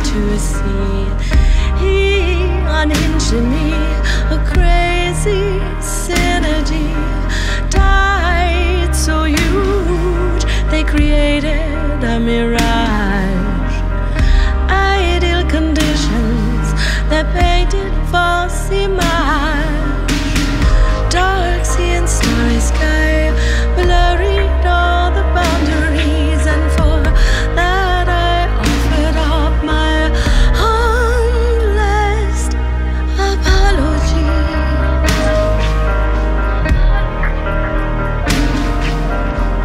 to see. He unhinged in me a crazy synergy, tied so huge they created a mirage. Ideal conditions that painted false image. Dark sea and starry sky blurred all the boundaries, and for that I offered up my humblest apology.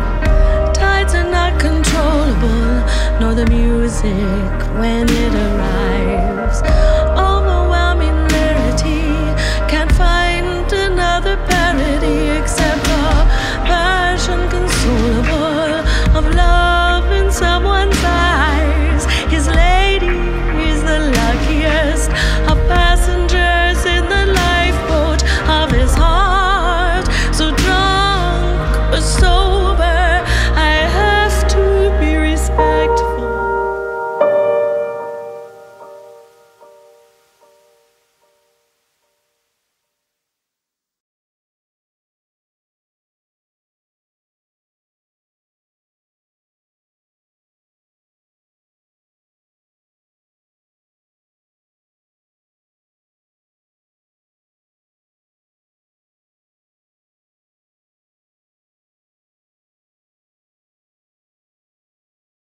Tides are not controllable, nor the music when it arrives.